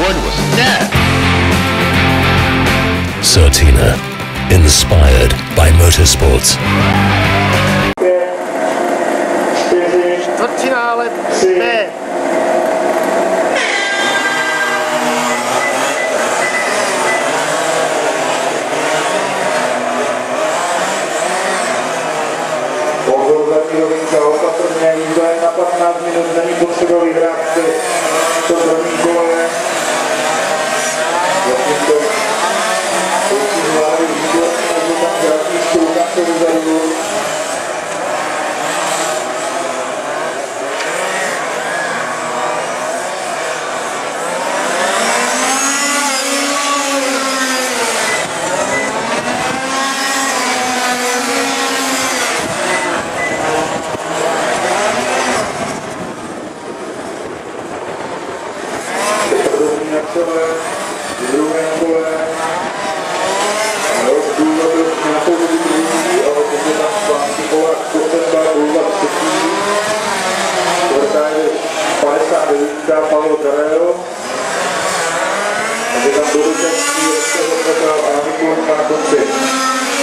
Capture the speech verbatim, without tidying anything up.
Wood was dead. Certina, inspired by motorsports. Čtvrtfinále B. Opatrně, nikdo jen na patnáct minut, není potřeba vyhrát si to první kole. Zatím to poučí vlády výborně, nebo tam krátší stůlkace dozadu. V druhém kole Důva byl nějakou dobu druhý, ale teď je tam zpátky Polák Kosenba, Důva třetí, čtvrtá je padesát devět, Pavel Karel, a je tam dodatečný ještě zapratal a Nikol na konci.